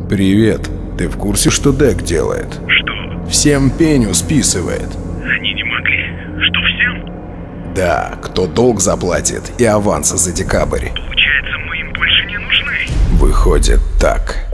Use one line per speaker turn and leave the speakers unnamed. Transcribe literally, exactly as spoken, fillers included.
Привет. Ты в курсе, что Дек делает?
Что?
Всем пеню списывает.
Они не могли. Что, всем?
Да, кто долг заплатит и аванса за декабрь.
Получается, мы им больше не нужны?
Выходит так.